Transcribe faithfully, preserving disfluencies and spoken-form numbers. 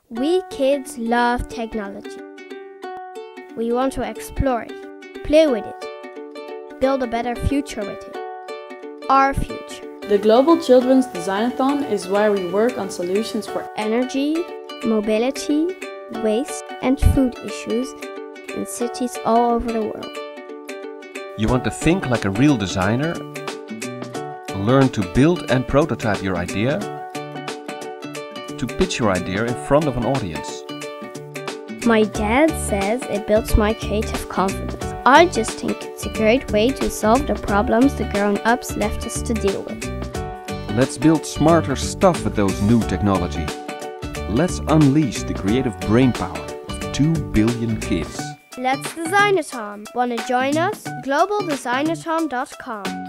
We kids love technology. We want to explore it, play with it, build a better future with it. Our future. The Global Children's Designathon is where we work on solutions for energy, mobility, waste and food issues in cities all over the world. You want to think like a real designer, learn to build and prototype your idea, to pitch your idea in front of an audience. My dad says it builds my creative confidence. I just think it's a great way to solve the problems the grown-ups left us to deal with. Let's build smarter stuff with those new technology. Let's unleash the creative brainpower of two billion kids. Let's Designathon. Wanna join us? global designathon dot com